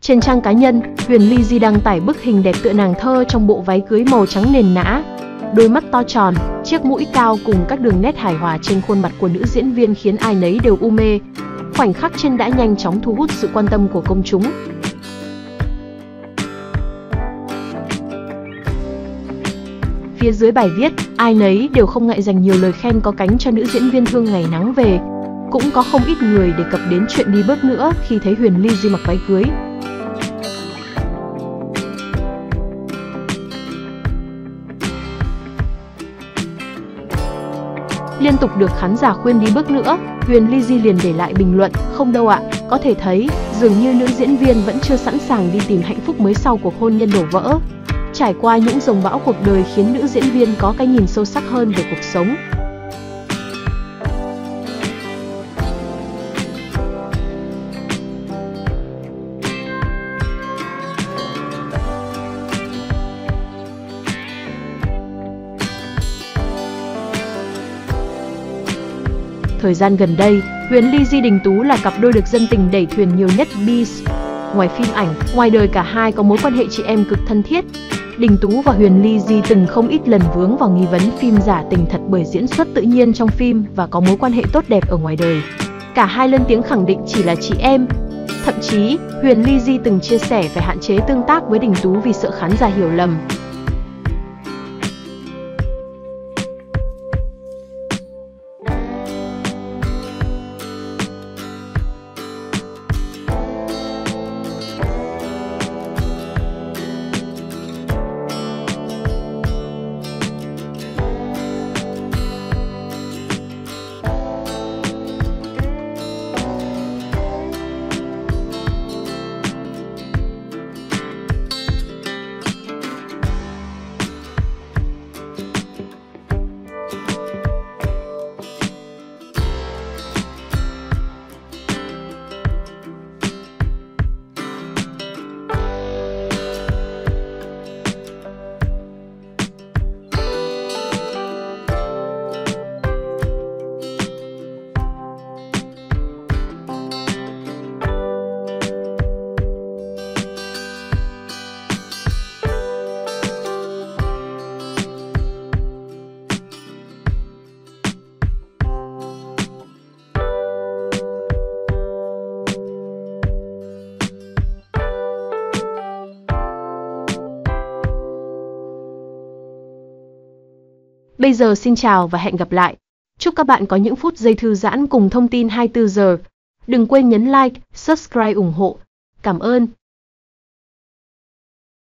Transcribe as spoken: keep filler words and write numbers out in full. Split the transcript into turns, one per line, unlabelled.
Trên trang cá nhân, Huyền Ly Di đăng tải bức hình đẹp tựa nàng thơ trong bộ váy cưới màu trắng nền nã. Đôi mắt to tròn, chiếc mũi cao cùng các đường nét hài hòa trên khuôn mặt của nữ diễn viên khiến ai nấy đều u mê. Khoảnh khắc trên đã nhanh chóng thu hút sự quan tâm của công chúng. Phía dưới bài viết, ai nấy đều không ngại dành nhiều lời khen có cánh cho nữ diễn viên thương ngày nắng về. Cũng có không ít người đề cập đến chuyện đi bước nữa khi thấy Huyền Ly Di mặc váy cưới. Liên tục được khán giả khuyên đi bước nữa, Huyền Ly Di liền để lại bình luận, không đâu ạ, có thể thấy, dường như nữ diễn viên vẫn chưa sẵn sàng đi tìm hạnh phúc mới sau cuộc hôn nhân đổ vỡ. Trải qua những dòng bão cuộc đời khiến nữ diễn viên có cái nhìn sâu sắc hơn về cuộc sống. Thời gian gần đây, Huyền Ly Di Đình Tú là cặp đôi được dân tình đẩy thuyền nhiều nhất Biz. Ngoài phim ảnh, ngoài đời cả hai có mối quan hệ chị em cực thân thiết. Đình Tú và Huyền Ly Di từng không ít lần vướng vào nghi vấn phim giả tình thật bởi diễn xuất tự nhiên trong phim và có mối quan hệ tốt đẹp ở ngoài đời. Cả hai lên tiếng khẳng định chỉ là chị em. Thậm chí, Huyền Ly Di từng chia sẻ về hạn chế tương tác với Đình Tú vì sợ khán giả hiểu lầm. Bây giờ xin chào và hẹn gặp lại. Chúc các bạn có những phút giây thư giãn cùng thông tin hai mươi tư giờ. Đừng quên nhấn like, subscribe ủng hộ. Cảm ơn.